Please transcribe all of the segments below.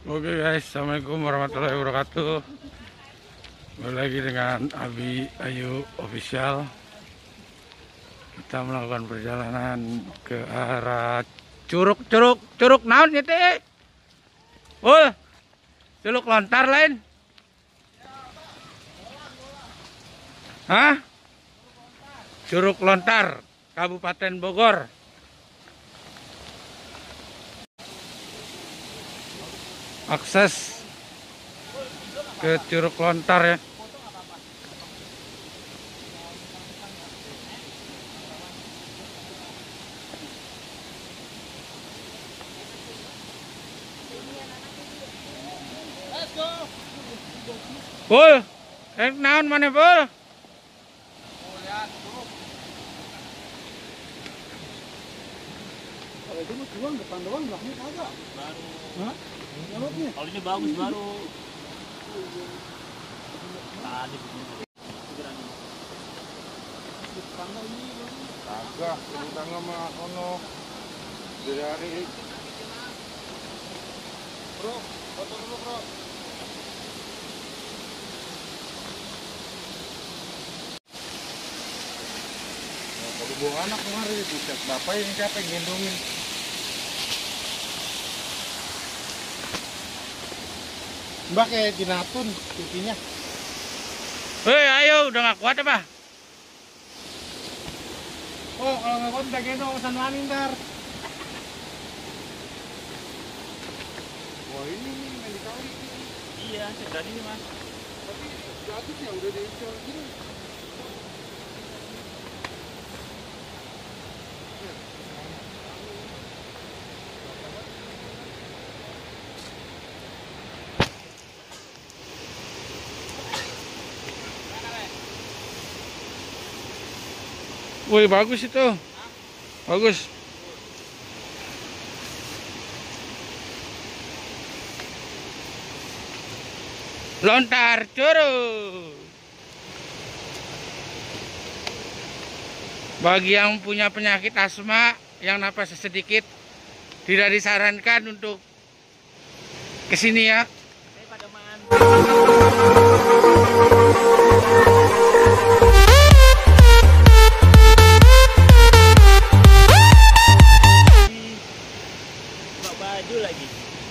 Oke guys, assalamualaikum warahmatullahi wabarakatuh. Kembali lagi dengan Abi Ayu Official. Kita melakukan perjalanan ke arah Curug naon ya teh? Curug Lontar lain. Hah? Curug Lontar, Kabupaten Bogor. Akses ke Curug Lontar ya. Pul, naon mana Pul? Kalau itu doang, depan doang, belakangnya kagak. Baru. Hah? Jawabnya. Kalau ini bagus baru. Tadi Tangga ini Kagak, tangga mah ono dari bro, foto dulu bro. kalau bawa anak kemarin itu bapak yang siapa yang gendongin? Mbak kayak dinatun pipinya. Hei, ayo udah gak kuat apa? Oh, kalau nggak kuat udah gendong pesan mami ntar. Wah ini nih yang dikali. iya, sedang ini mas. Tapi gratis ya udah diinstal gini. Wih, bagus itu. Bagus. Lontar Curug. Bagi yang punya penyakit asma, yang napas sedikit, tidak disarankan untuk kesini ya. Pada man. Buka baju lagi.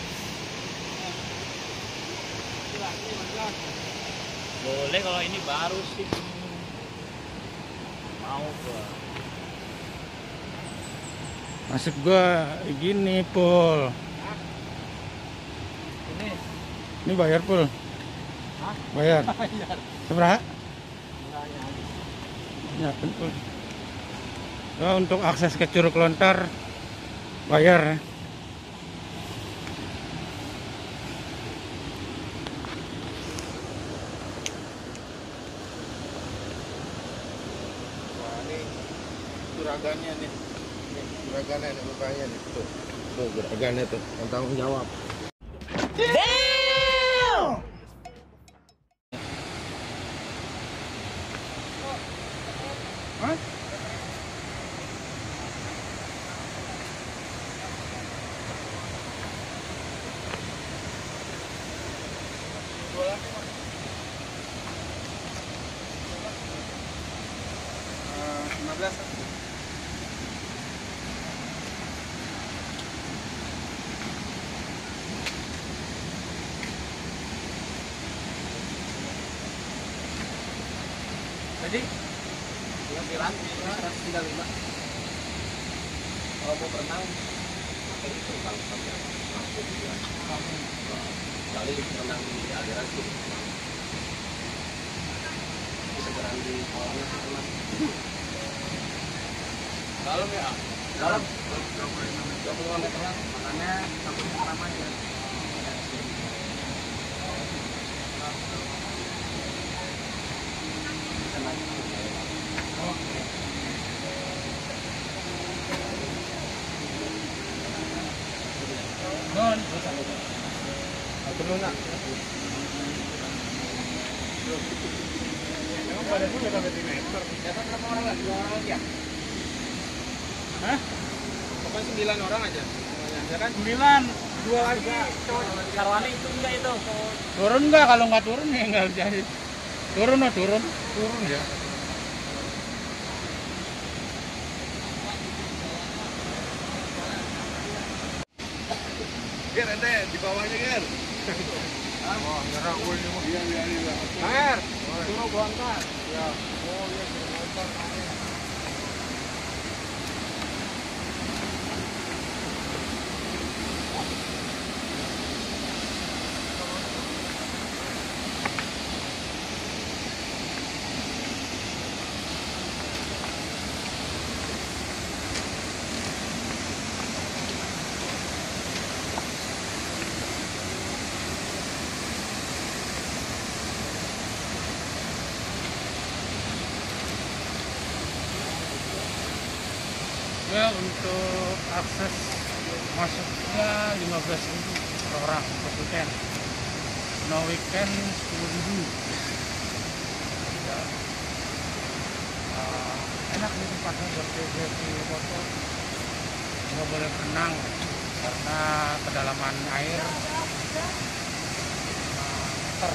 Boleh kalau ini baru sih. Mau gua. Nasib gua gini, Pul. Ini bayar, Pul. Hah? Bayar. Bayar. Seberapa? Ya, Pul. Nah, untuk akses ke Curug Lontar bayar. Wah ini juragannya nih. Juragannya nih bapaknya nih. Tuh juragannya tuh yang tanggung jawab. Hah? Jadi, pengambilan 135. Kalau mau berenang, pakai itu kalau sampai masuk ya. Kali berenang di aliran itu. Bisa berenang di kolamnya teman. Dalam ya? Dalam. 25 meter lah. Makanya sampai pertama ya. Non. Aku lunak. Emang badanmu udah sampai 3 meter. Dapat berapa orang lagi? 2 orang lagi ya? Hah? Pokoknya 9 orang aja. Ya kan? 9. Dua lagi. Sarwani itu enggak itu? Turun nggak? Kalau nggak turun ya nggak jadi. Turun oh turun ya. Ger, ente di bawahnya Ger. Wah, nyerah gue ini mah. Iya. Ger, suruh bongkar. Ya. Oh iya, suruh bongkar. Ya untuk akses masuknya 15.000 per orang per weekend. No weekend 10.000. Ya. Enak nih tempatnya buat sesi foto. Nggak boleh berenang karena kedalaman air meter.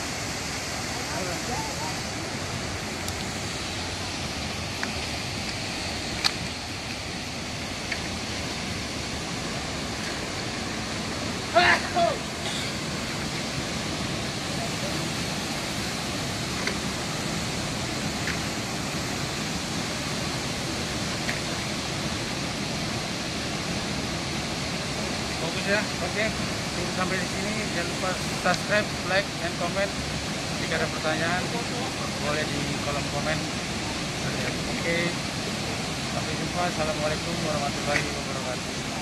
Bagus ya, oke. Cukup sampai di sini. Jangan lupa subscribe, like, dan komen. Jika ada pertanyaan, boleh di kolom komen. Oke, sampai jumpa. Assalamualaikum warahmatullahi wabarakatuh.